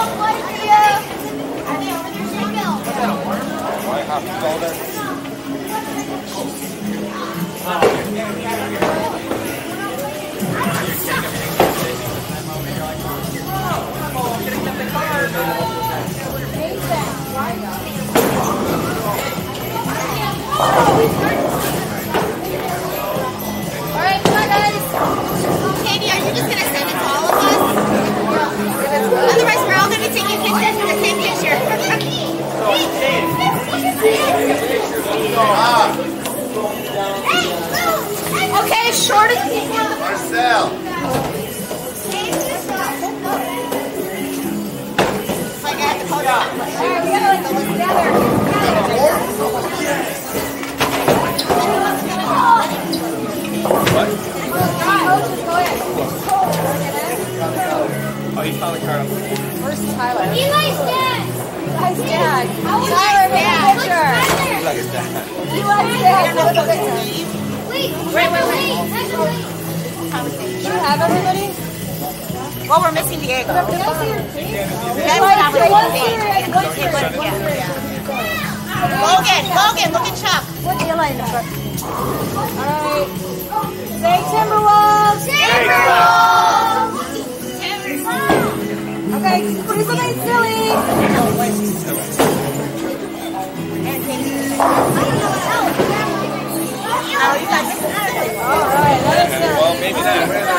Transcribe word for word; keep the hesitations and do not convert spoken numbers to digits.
Okay, shortest people. Marcel. Like I have to call that. Alright, we gotta like look together. What? Oh, you found the card. Where's Tyler? Eli's dad. Eli's dad. Tyler, Take a picture. He's like his dad. Eli's dad. Take a picture. Wait, Wait, wait, wait. Do you have everybody? Well, we're missing Diego. Can I see your Logan, Logan, look at Chuck. Put Eli in the front. Alright. Say Timberwolves! Timberwolves! Okay, please don't be silly. Oh, you guys. Alright, let us Well, maybe not.